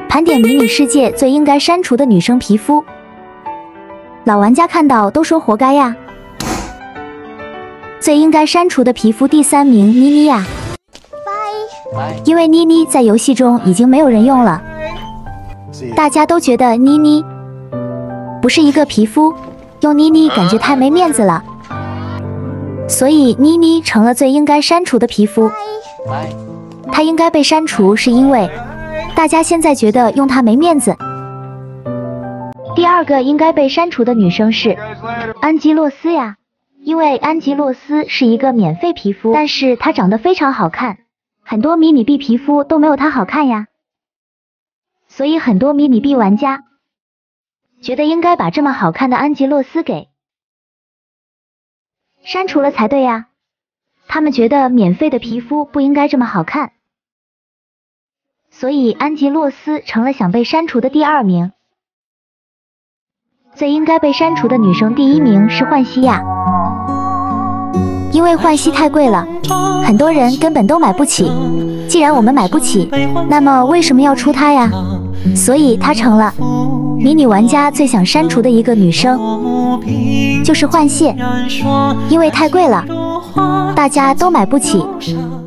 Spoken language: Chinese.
盘点迷你世界最应该删除的女生皮肤。老玩家看到都说活该呀。最应该删除的皮肤第3名，妮妮呀。因为妮妮在游戏中已经没有人用了，大家都觉得妮妮不是一个皮肤，用妮妮感觉太没面子了，所以妮妮成了最应该删除的皮肤。她应该被删除，是因为大家现在觉得用她没面子。第2个应该被删除的女生是安吉洛斯呀，因为安吉洛斯是一个免费皮肤，但是她长得非常好看，很多迷你币皮肤都没有她好看呀，所以很多迷你币玩家觉得应该把这么好看的安吉洛斯给删除了才对呀，他们觉得免费的皮肤不应该这么好看，所以安吉洛斯成了想被删除的第2名。最应该被删除的女生第1名是浣溪呀，因为浣溪太贵了，很多人根本都买不起。既然我们买不起，那么为什么要出她呀？所以她成了迷你玩家最想删除的一个女生，就是浣溪，因为太贵了，大家都买不起。